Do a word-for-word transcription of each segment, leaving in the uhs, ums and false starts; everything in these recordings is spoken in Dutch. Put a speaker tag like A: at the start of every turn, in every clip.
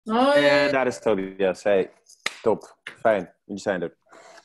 A: Hoi.
B: En daar is Tobias. Hey, top. Fijn, jullie zijn er.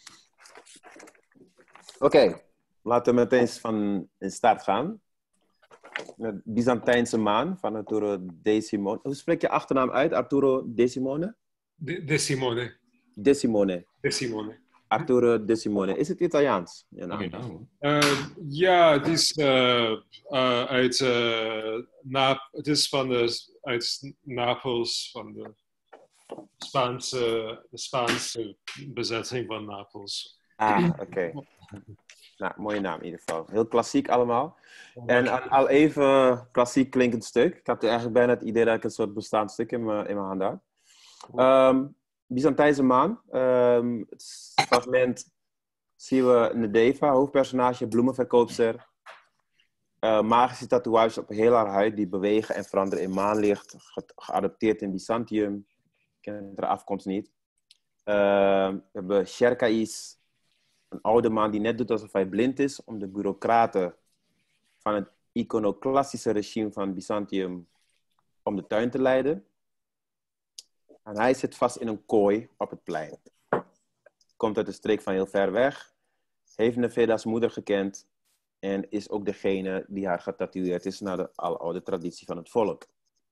B: Oké, okay, laten we meteen van in start gaan. De Byzantijnse maan van Arturo De Simone. Hoe spreek je achternaam uit? Arturo De Simone?
C: De, de Simone.
B: De Simone.
C: De Simone.
B: Arturo De Simone. Is het Italiaans?
D: Ja, nou. naam,
C: uh, ja, het is uh, uh, uit uh, Nap het is van de, uit Napels, van de Spaanse, de Spaanse bezetting van Napels.
B: Ah, oké. Okay. Nou, mooie naam in ieder geval. Heel klassiek allemaal. En al even klassiek klinkend stuk. Ik had eigenlijk bijna het idee dat ik een soort bestaand stuk in mijn, in mijn hand had. Um, Byzantijnse maan. Um, het fragment zien we Nedeva, hoofdpersonage, bloemenverkoopster. Uh, magische tatoeages op heel haar huid die bewegen en veranderen in maanlicht. Ge- geadopteerd in Byzantium. Ik ken de afkomst niet. Uh, we hebben Cherkais. Een oude man die net doet alsof hij blind is om de bureaucraten van het iconoclastische regime van Byzantium om de tuin te leiden. En hij zit vast in een kooi op het plein. Komt uit een streek van heel ver weg. Heeft Neveda's moeder gekend. En is ook degene die haar getatoeëerd is naar de aloude traditie van het volk.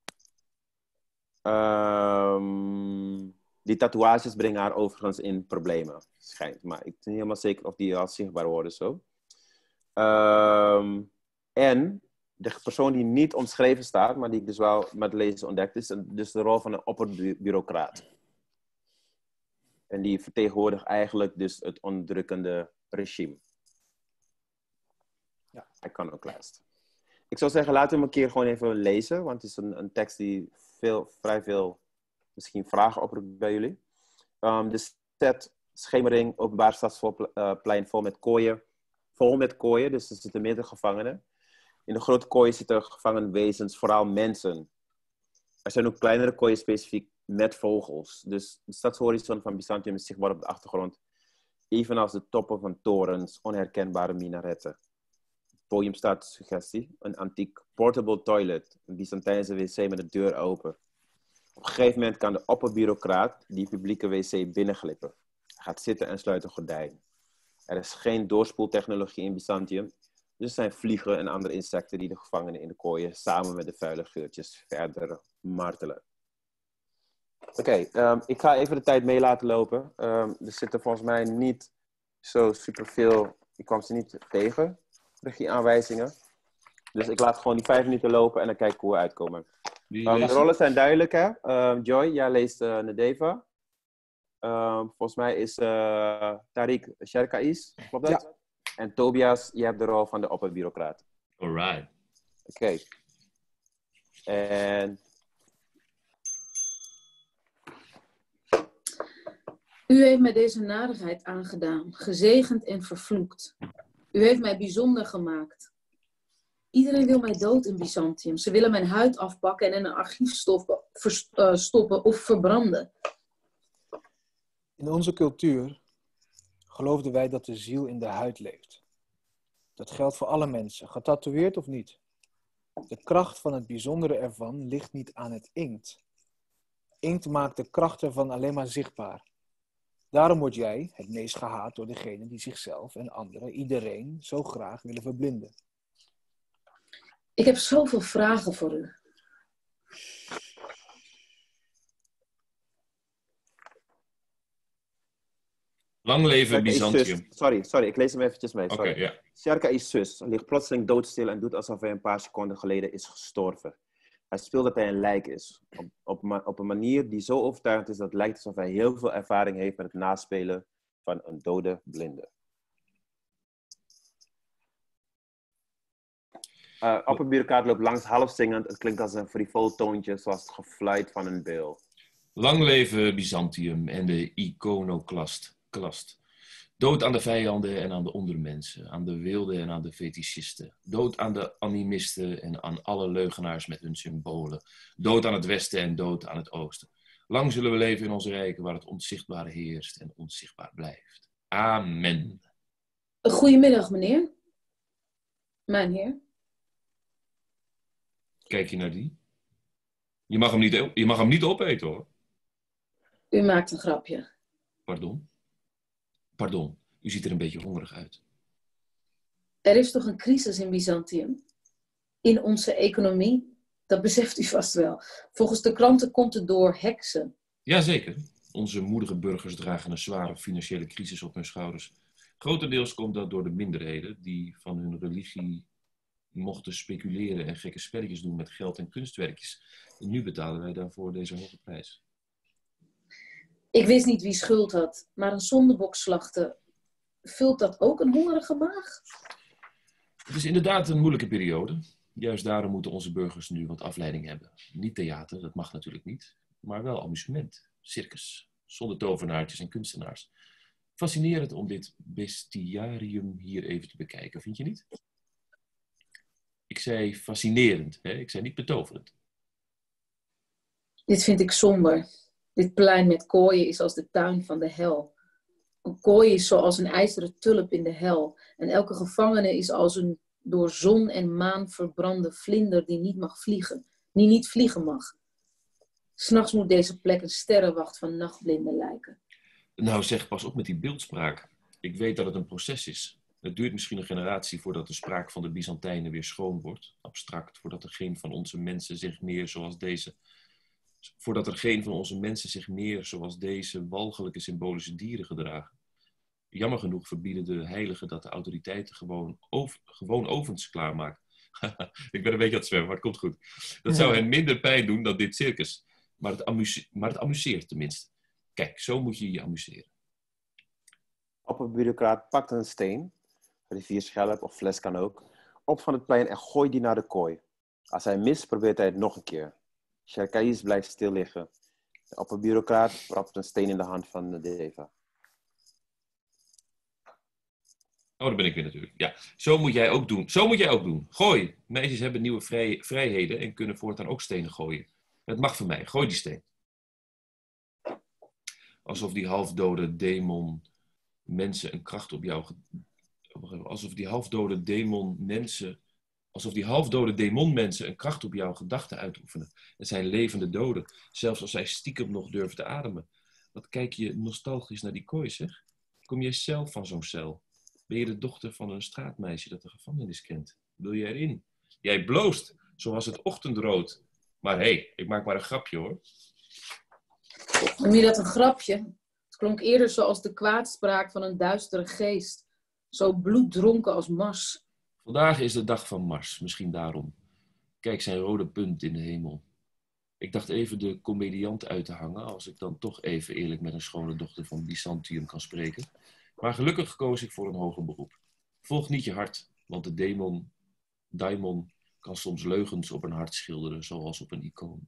B: Um, die tatoeages brengen haar overigens in problemen. Schijnt. Maar ik ben niet helemaal zeker of die al zichtbaar worden zo. Um, en de persoon die niet omschreven staat, maar die ik dus wel met lezen ontdekt, is dus de rol van een opperbureaucraat. En die vertegenwoordigt eigenlijk dus het onderdrukkende regime. Ja, hij kan ook lijst. Ik zou zeggen, laten we hem een keer gewoon even lezen, want het is een, een tekst die veel, vrij veel misschien vragen oproept bij jullie. Um, de set schemering, openbaar stadsplein vol met kooien. Vol met kooien, dus er zitten meerdere gevangenen. In de grote kooien zitten gevangen wezens, vooral mensen. Er zijn ook kleinere kooien specifiek met vogels. Dus de stadshorizon van Byzantium is zichtbaar op de achtergrond. Evenals de toppen van torens, onherkenbare minaretten. Het podium staat suggestie. Een antiek portable toilet. Een Byzantijnse wc met de deur open. Op een gegeven moment kan de opperbureaucraat die publieke wc binnenglippen. Hij gaat zitten en sluit een gordijn. Er is geen doorspoeltechnologie in Byzantium. Dus er zijn vliegen en andere insecten die de gevangenen in de kooien samen met de vuile geurtjes verder martelen. Oké, okay, um, ik ga even de tijd mee laten lopen. Um, er zitten volgens mij niet zo superveel, ik kwam ze niet tegen, regieaanwijzingen. Dus ik laat gewoon die vijf minuten lopen en dan kijk ik hoe we uitkomen. Um, de rollen zijn duidelijk, hè? Um, Joy, jij leest uh, Nedeva. Um, volgens mij is uh, Tariq Cherkais, klopt dat? Ja. En Tobias, je hebt de rol van de opperbureaucraat.
D: Alright.
B: Oké. Okay. En...
A: U heeft mij deze nadigheid aangedaan, gezegend en vervloekt. U heeft mij bijzonder gemaakt. Iedereen wil mij dood in Byzantium. Ze willen mijn huid afpakken en in een archiefstof uh, stoppen of verbranden.
E: In onze cultuur geloofden wij dat de ziel in de huid leeft. Dat geldt voor alle mensen, getatoeëerd of niet. De kracht van het bijzondere ervan ligt niet aan het inkt. Inkt maakt de kracht ervan alleen maar zichtbaar. Daarom word jij het meest gehaat door degenen die zichzelf en anderen, iedereen, zo graag willen verblinden.
A: Ik heb zoveel vragen voor u.
D: Lang leven Byzantium.
B: Sorry, sorry, ik lees hem eventjes mee.
D: Oké, okay, ja.
B: Cherkais zus ligt plotseling doodstil en doet alsof hij een paar seconden geleden is gestorven. Hij speelt dat hij een lijk is. Op, op, op een manier die zo overtuigend is dat het lijkt alsof hij heel veel ervaring heeft met het naspelen van een dode blinde. Uh, opperbureaucraat loopt langs half zingend. Het klinkt als een frivol toontje, zoals het gefluit van een beul.
D: Lang leven Byzantium en de iconoclast. Klast. Dood aan de vijanden en aan de ondermensen, aan de wilden en aan de fetischisten. Dood aan de animisten en aan alle leugenaars met hun symbolen. Dood aan het westen en dood aan het oosten. Lang zullen we leven in onze rijken waar het onzichtbare heerst en onzichtbaar blijft. Amen.
A: Goedemiddag, meneer. Mijn heer.
D: Kijk je naar die? Je mag hem niet, je mag hem niet opeten, hoor.
A: U maakt een grapje.
D: Pardon? Pardon, u ziet er een beetje hongerig uit.
A: Er is toch een crisis in Byzantium? In onze economie? Dat beseft u vast wel. Volgens de kranten komt het door heksen.
D: Jazeker. Onze moedige burgers dragen een zware financiële crisis op hun schouders. Grotendeels komt dat door de minderheden die van hun religie mochten speculeren en gekke spelletjes doen met geld en kunstwerkjes. En nu betalen wij daarvoor deze hoge prijs.
A: Ik wist niet wie schuld had, maar een zondebok slachten, vult dat ook een hongerige maag?
D: Het is inderdaad een moeilijke periode. Juist daarom moeten onze burgers nu wat afleiding hebben. Niet theater, dat mag natuurlijk niet, maar wel amusement, circus, zonder tovenaartjes en kunstenaars. Fascinerend om dit bestiarium hier even te bekijken, vind je niet? Ik zei fascinerend, hè? Ik zei niet betoverend.
A: Dit vind ik somber. Dit plein met kooien is als de tuin van de hel. Een kooi is zoals een ijzeren tulp in de hel. En elke gevangene is als een door zon en maan verbrande vlinder die niet mag vliegen. Die niet vliegen mag. 'S Nachts moet deze plek een sterrenwacht van nachtblinden lijken.
D: Nou zeg, pas op met die beeldspraak. Ik weet dat het een proces is. Het duurt misschien een generatie voordat de spraak van de Byzantijnen weer schoon wordt. Abstract, voordat er geen van onze mensen zich meer zoals deze... Voordat er geen van onze mensen zich meer zoals deze walgelijke symbolische dieren gedragen. Jammer genoeg verbieden de heiligen dat de autoriteiten gewoon, ov- gewoon ovens klaarmaken. Ik ben een beetje aan het zwemmen, maar het komt goed. Dat zou hen minder pijn doen dan dit circus. Maar het, amuse- maar het amuseert tenminste. Kijk, zo moet je je amuseren.
B: Opperbureaucraat pakt een steen, rivierschelp of fles kan ook, op van het plein en gooit die naar de kooi. Als hij mist, probeert hij het nog een keer. Sherkais blijft stil liggen. De opperbureaucraat propt een steen in de hand van de Deva.
D: Oh, daar ben ik weer natuurlijk. Ja, zo moet jij ook doen. Zo moet jij ook doen. Gooi. Meisjes hebben nieuwe vrij- vrijheden en kunnen voortaan ook stenen gooien. Het mag van mij. Gooi die steen. Alsof die halfdode demon mensen een kracht op jou... Ge- Alsof die halfdode demon mensen... Alsof die halfdode demonmensen een kracht op jouw gedachten uitoefenen. Het zijn levende doden, zelfs als zij stiekem nog durven te ademen. Wat kijk je nostalgisch naar die kooi, zeg? Kom jij zelf van zo'n cel? Ben je de dochter van een straatmeisje dat de gevangenis kent? Wil je erin? Jij bloost, zoals het ochtendrood. Maar hé, hey, ik maak maar een grapje, hoor.
A: Noem je dat een grapje? Het klonk eerder zoals de kwaadspraak van een duistere geest. Zo bloeddronken als Mars.
D: Vandaag is de dag van Mars, misschien daarom. Kijk zijn rode punt in de hemel. Ik dacht even de komediant uit te hangen, als ik dan toch even eerlijk met een schone dochter van Byzantium kan spreken. Maar gelukkig koos ik voor een hoger beroep. Volg niet je hart, want de demon, daimon, kan soms leugens op een hart schilderen, zoals op een icoon.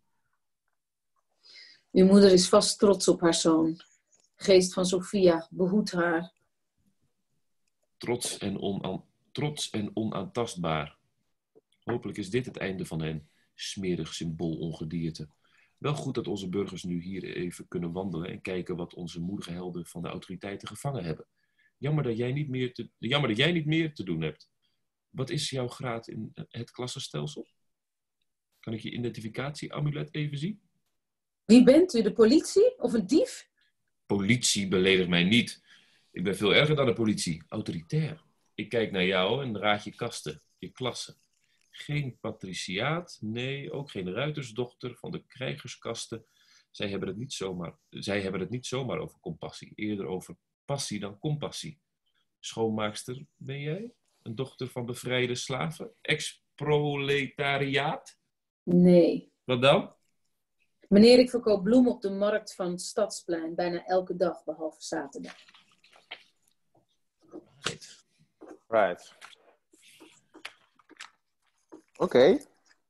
A: Uw moeder is vast trots op haar zoon. Geest van Sophia, behoed haar.
D: Trots en, ona- trots en onaantastbaar. Hopelijk is dit het einde van hen, smerig symbool ongedierte. Wel goed dat onze burgers nu hier even kunnen wandelen en kijken wat onze moedige helden van de autoriteiten gevangen hebben. Jammer dat jij niet meer te, jammer dat jij niet meer te doen hebt. Wat is jouw graad in het klassenstelsel? Kan ik je identificatieamulet even zien?
A: Wie bent u, de politie of een dief?
D: Politie beledigt mij niet. Ik ben veel erger dan de politie, autoritair. Ik kijk naar jou en raad je kasten, je klasse. Geen patriciaat, nee, ook geen ruitersdochter van de krijgerskasten. Zij hebben het niet zomaar, zij hebben het niet zomaar over compassie, eerder over passie dan compassie. Schoonmaakster ben jij? Een dochter van bevrijde slaven? Ex-proletariaat?
A: Nee.
D: Wat dan?
A: Meneer, ik verkoop bloemen op de markt van het Stadsplein. Bijna elke dag, behalve zaterdag.
D: Right.
B: Right. Oké. Okay.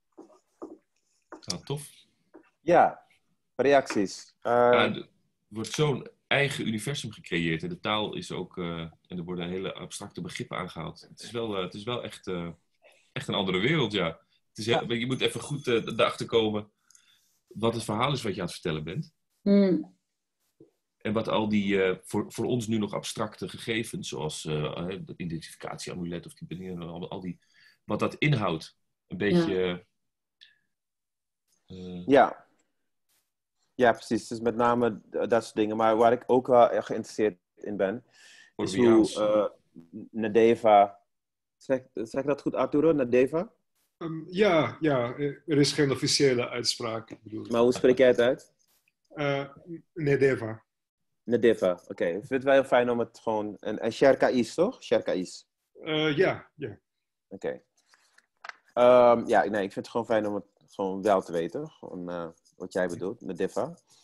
D: Nou, tof.
B: Ja, reacties. Uh...
D: Ja, er wordt zo'n eigen universum gecreëerd. En de taal is ook... Uh, en er worden hele abstracte begrippen aangehaald. Het is wel, uh, het is wel echt, uh, echt een andere wereld, ja. Het is heel, ja. Je moet even goed uh, erachter komen wat het verhaal is wat je aan het vertellen bent.
A: Hmm.
D: En wat al die, uh, voor, voor ons nu nog abstracte gegevens, zoals uh, het identificatieamulet of die dingen, al, al die, wat dat inhoudt. Een beetje...
B: Ja. Uh, ja. Ja, precies. Dus met name dat soort dingen. Maar waar ik ook wel erg geïnteresseerd in ben, is hoe uh, Nadeva... Zeg, zeg ik dat goed, Arturo? Nadeva?
C: Um, ja, ja, er is geen officiële uitspraak. Ik bedoel.
B: Maar hoe spreek jij het uit?
C: Uh, Nadeva.
B: Nadeva, oké. Okay. Ik vind het wel heel fijn om het gewoon... En, en Sherkais, toch? Sherkais.
C: Uh, ja, ja.
B: Oké. Okay. Um, ja, nee, ik vind het gewoon fijn om het gewoon wel te weten. Gewoon, uh, wat jij bedoelt, Nadeva.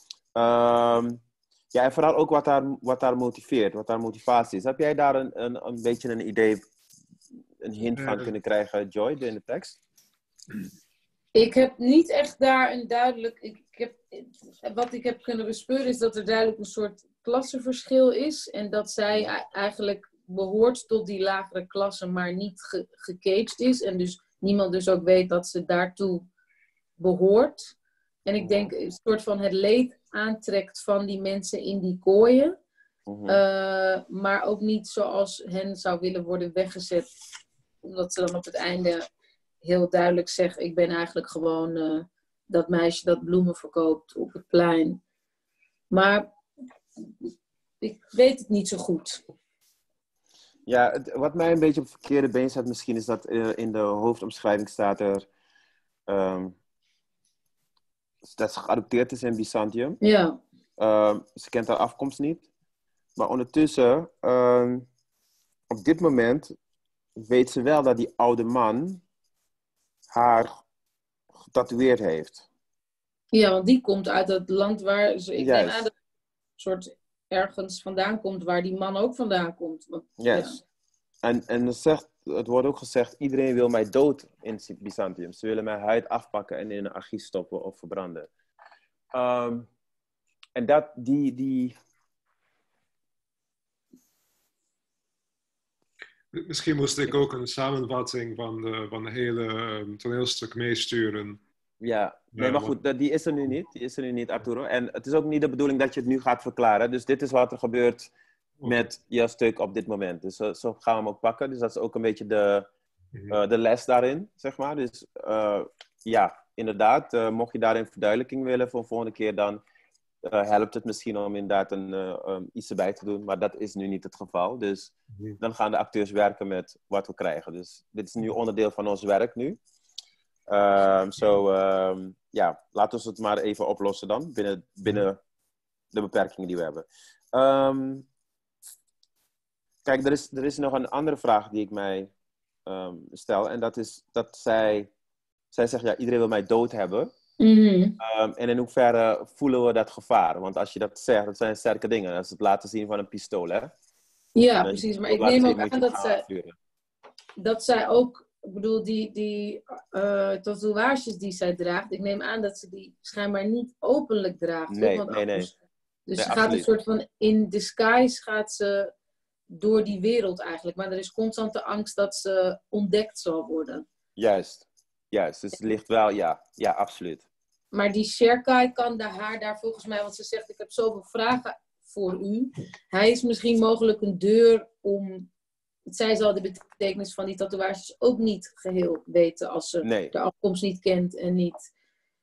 B: Um, ja, en vooral ook wat haar, wat haar motiveert, wat haar motivatie is. Heb jij daar een, een, een beetje een idee, een hint van uh, kunnen krijgen, Joy, in de tekst?
A: Ik heb niet echt daar een duidelijk... Ik, ik heb, wat ik heb kunnen bespeuren is dat er duidelijk een soort klassenverschil is. En dat zij eigenlijk behoort tot die lagere klasse, maar niet ge, gecaged is. En dus niemand dus ook weet dat ze daartoe behoort. En ik denk een soort van het leed aantrekt van die mensen in die kooien. Uh-huh. Uh, maar ook niet zoals hen zou willen worden weggezet. Omdat ze dan op het einde heel duidelijk zegt, ik ben eigenlijk gewoon uh, dat meisje dat bloemen verkoopt op het plein. Maar ik weet het niet zo goed.
B: Ja, het, wat mij een beetje op het verkeerde been zet misschien is dat uh, in de hoofdomschrijving staat er um, dat ze geadopteerd is in Byzantium.
A: Ja.
B: Uh, ze kent haar afkomst niet. Maar ondertussen, uh, op dit moment, weet ze wel dat die oude man haar getatoeëerd heeft.
A: Ja, want die komt uit het land waar ze, ik
B: Juist.
A: neem aan dat het een soort ergens vandaan komt, waar die man ook vandaan komt. Want,
B: yes. Ja. En, en het, zegt, het wordt ook gezegd, iedereen wil mij dood in Byzantium. Ze willen mijn huid afpakken en in een archief stoppen of verbranden. Um, en dat, die, die...
C: Misschien moest ik ook een samenvatting van de, van de hele um, toneelstuk meesturen.
B: Ja, nee, maar goed, die is er nu niet. Die is er nu niet, Arturo. En het is ook niet de bedoeling dat je het nu gaat verklaren. Dus dit is wat er gebeurt met jouw stuk op dit moment. Dus uh, zo gaan we hem ook pakken. Dus dat is ook een beetje de, uh, de les daarin, zeg maar. Dus uh, ja, inderdaad, uh, mocht je daarin verduidelijking willen voor de volgende keer, dan uh, helpt het misschien om inderdaad een, uh, um, iets erbij te doen. Maar dat is nu niet het geval. Dus dan gaan de acteurs werken met wat we krijgen. Dus dit is nu onderdeel van ons werk nu. Um, so, um, ja, laten we het maar even oplossen dan, binnen, binnen de beperkingen die we hebben. Um, kijk, er is, er is nog een andere vraag die ik mij um, stel. En dat is dat zij, zij zegt, ja, iedereen wil mij dood hebben.
A: Mm-hmm.
B: Um, en in hoeverre voelen we dat gevaar? Want als je dat zegt, dat zijn sterke dingen. Dat is het laten zien van een pistool, hè?
A: Ja, precies. Maar ik neem ook aan dat zij, dat zij ook... Ik bedoel, die, die uh, tatoeages die zij draagt, ik neem aan dat ze die schijnbaar niet openlijk draagt.
B: Nee,
A: want
B: nee, nee.
A: Dus
B: nee,
A: ze
B: absoluut.
A: gaat een soort van, in disguise gaat ze door die wereld eigenlijk. Maar er is constant de angst dat ze ontdekt zal worden.
B: Juist, juist. Dus het ligt wel, ja, ja, absoluut.
A: Maar die Sherkai kan de haar daar volgens mij, want ze zegt, ik heb zoveel vragen voor u. Hij is misschien mogelijk een deur om... Zij zal de betekenis van die tatoeages ook niet geheel weten als ze
B: nee.
A: de afkomst niet kent en niet...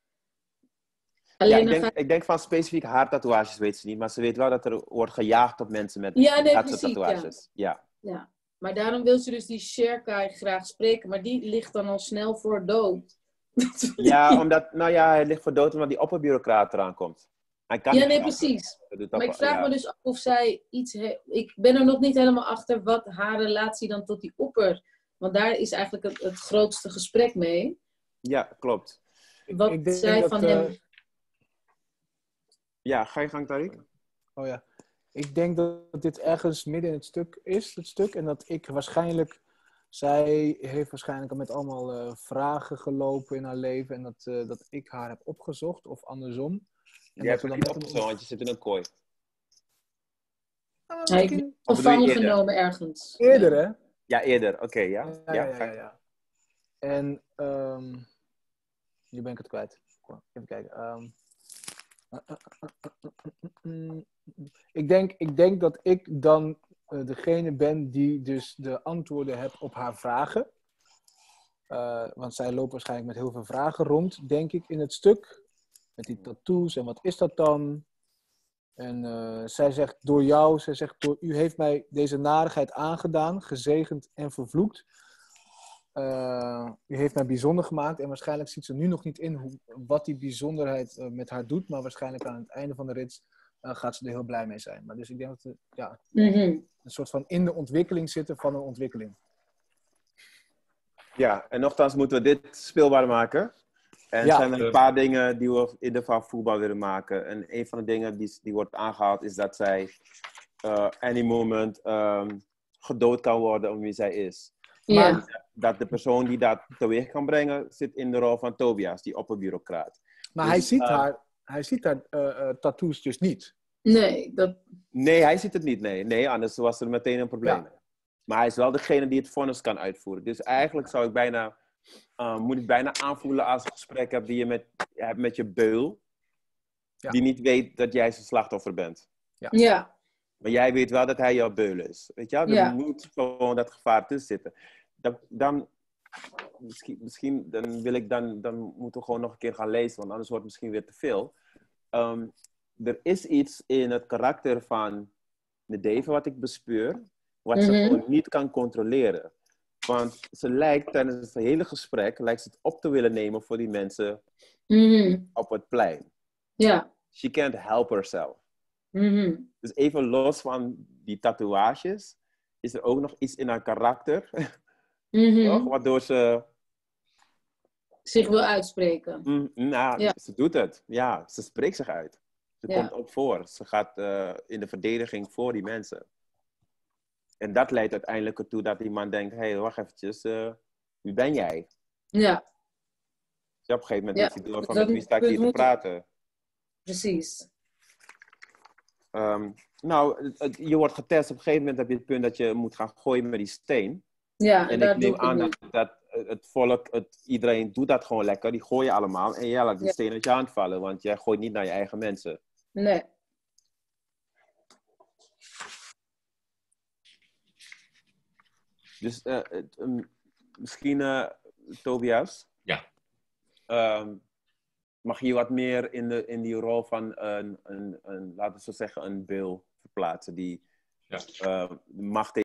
A: Alleen
B: ja, ik, denk,
A: ga...
B: ik denk van specifiek haar tatoeages weet ze niet, maar ze weet wel dat er wordt gejaagd op mensen met
A: ja, nee,
B: dat
A: precies,
B: soort tatoeages. Ja.
A: Ja. ja, maar daarom wil ze dus die Sherkai graag spreken, maar die ligt dan al snel voor dood.
B: Ja, omdat, nou ja, hij ligt voor dood omdat die opperbureaucraat eraan komt. Hij kan
A: ja,
B: niet
A: nee,
B: praten.
A: precies. Maar ik vraag
B: ja.
A: me dus af of zij iets... He- ik ben er nog niet helemaal achter wat haar relatie dan tot die opper... Want daar is eigenlijk het, het grootste gesprek mee.
B: Ja, klopt.
A: Wat
E: ik denk
A: zij
E: dat,
A: van
E: uh...
A: hem...
B: Ja, ga je gang, Tariq?
E: Oh ja. Ik denk dat dit ergens midden in het stuk is, het stuk. En dat ik waarschijnlijk... Zij heeft waarschijnlijk al met allemaal uh, vragen gelopen in haar leven. En dat, uh, dat ik haar heb opgezocht, of andersom. En
B: Jij hebt
E: dan
B: het niet opgezocht, want je zit in een kooi.
E: Uh,
A: Hij heeft gevangen genomen ergens.
E: Eerder, hè?
B: Ja, eerder. Oké, okay, ja.
E: Ja, ja, ja, ja, ja. En... Um, nu ben ik het kwijt. Even kijken. Um, ik, denk, ik denk dat ik dan uh, degene ben die dus de antwoorden heb op haar vragen. Uh, want zij loopt waarschijnlijk met heel veel vragen rond, denk ik, in het stuk. met die tattoos en wat is dat dan? En uh, zij zegt door jou, zij zegt door u heeft mij deze narigheid aangedaan, gezegend en vervloekt. Uh, u heeft mij bijzonder gemaakt en waarschijnlijk ziet ze nu nog niet in hoe, wat die bijzonderheid uh, met haar doet, maar waarschijnlijk aan het einde van de rit uh, gaat ze er heel blij mee zijn. Maar dus ik denk dat we ja,
A: Mm-hmm.
E: een soort van in de ontwikkeling zitten van een ontwikkeling.
B: Ja, en nogthans moeten we dit speelbaar maken. En
E: Ja.
B: er zijn er een paar dingen die we in ieder geval voetbal willen maken. En een van de dingen die, die wordt aangehaald is dat zij uh, any moment um, gedood kan worden om wie zij is.
A: Ja.
B: Maar dat de persoon die dat teweeg kan brengen zit in de rol van Tobias, die opperbureaucraat.
E: Maar
B: Dus,
E: hij ziet
B: uh,
E: haar, hij ziet haar uh, uh, tattoos dus niet.
A: Nee, dat...
B: Nee, hij ziet het niet. Nee, nee, anders was er meteen een probleem.
E: Ja.
B: Maar hij is wel degene die het vonnis kan uitvoeren. Dus eigenlijk zou ik bijna, uh, moet ik bijna aanvoelen als een gesprek heb die je met, hebt met je beul.
E: Ja.
B: Die niet weet dat jij zijn slachtoffer bent.
E: Ja.
A: Ja.
B: Maar jij weet wel dat hij jouw beul is. Weet je wel? Er
A: Ja.
B: moet gewoon dat gevaar tussen zitten. Dan, dan, misschien, misschien dan wil ik dan, dan moeten we gewoon nog een keer gaan lezen. Want anders wordt het misschien weer te veel. Um, er is iets in het karakter van Medivh wat ik bespeur. Wat
A: Mm-hmm.
B: ze gewoon niet kan controleren. Want ze lijkt tijdens het hele gesprek lijkt ze het op te willen nemen voor die mensen
A: Mm-hmm.
B: op het plein.
A: Ja.
B: She can't help herself.
A: Mm-hmm.
B: Dus even los van die tatoeages, is er ook nog iets in haar karakter,
A: Mm-hmm.
B: toch? Waardoor ze,
A: Zich wil uitspreken.
B: mm, nou,
A: Ja.
B: ze doet het. Ja, ze spreekt zich uit. Ze
A: Ja.
B: komt ook voor. Ze gaat uh, in de verdediging voor die mensen. En dat leidt uiteindelijk ertoe dat die man denkt, hé, hey, wacht eventjes, uh, wie ben jij?
A: Ja,
B: Dus op een gegeven moment
A: Ja,
B: is hij door van,
A: dat
B: met wie sta ik
A: moet-
B: hier te
A: moet-
B: praten?
A: precies.
B: Um, nou, het- het- je wordt getest. Op een gegeven moment heb je het punt dat je moet gaan gooien met die steen.
A: Ja,
B: En
A: daar
B: ik
A: doe
B: neem
A: ik het
B: aan
A: nu.
B: dat, dat het volk, het, iedereen doet dat gewoon lekker. Die gooien allemaal. En jij laat die
A: Ja.
B: steen uit je hand vallen. Want jij gooit niet naar je eigen mensen.
A: Nee.
B: Dus uh, het, um, misschien, uh, Tobias.
D: Ja.
B: Um, mag je wat meer in, de, in die rol van een, een, een, laten we zo zeggen, een beul verplaatsen. Die
D: Ja.
B: uh, macht